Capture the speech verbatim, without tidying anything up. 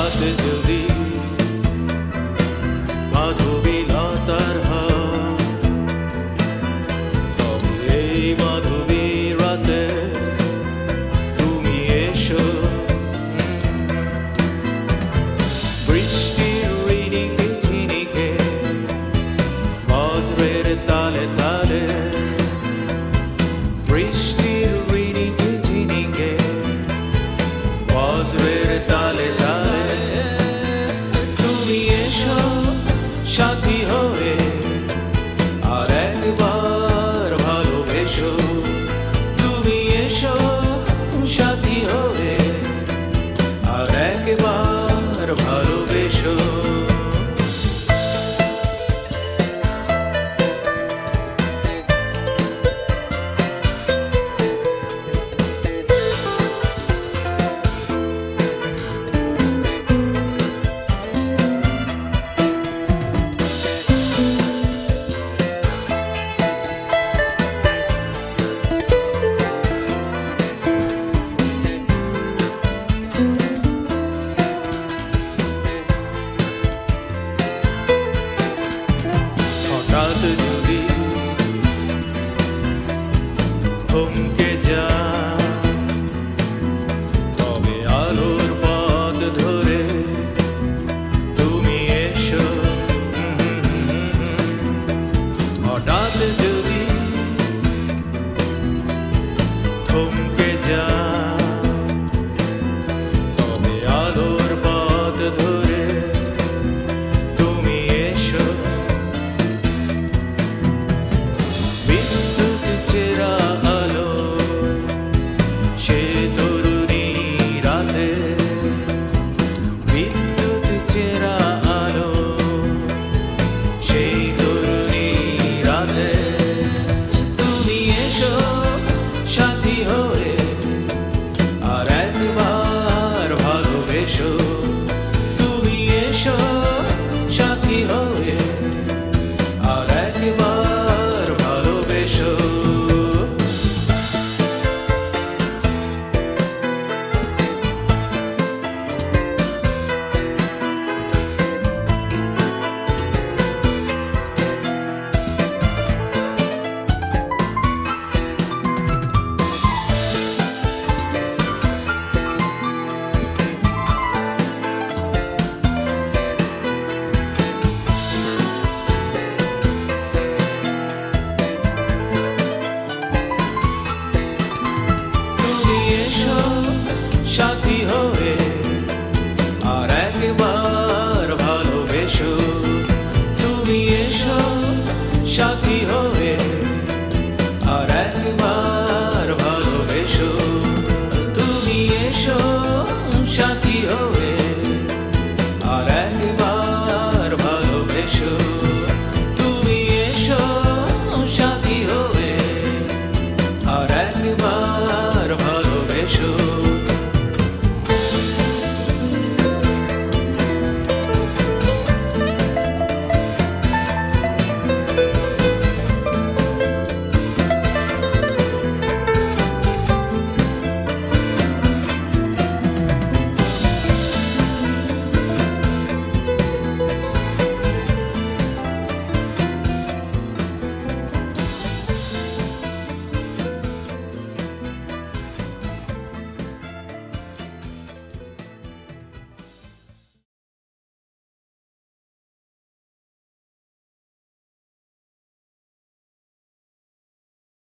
হঠাৎ যদি মাধবীলতার হাত, তবে এই মাধবী রাতে তুমি এসো। বৃষ্টির রিনিকে ঝিনিকে বজ্রের তালে তালে, বৃষ্টির রিনিকে ঝিনিকে বজ্রের তালে তালে, তুমি এসো সাথী হয়ে আর একবার ভালোবেসো। তুমি এসো সাথী হয়ে আর একবার ভালোবেসো। হঠাৎ যদি থমকে যা, তবে আলোর পথ ধরে তুমি এসো। হঠাৎ যদি থমকে যা, তবে আলোর পথ ধরে তুমি এসো। বিদ্যুৎ চেরা আলো সে তরুণী রাতে, বিদ্যুৎ চেরা আলো সেই তরুণী রাতে, তুমি এসো সাথী হয়ে আর একবার ভালোবেসো। তুমি এসো সাথী হয়ে আর একবার ভালোবেসো। সাথী হয়ে আর একবার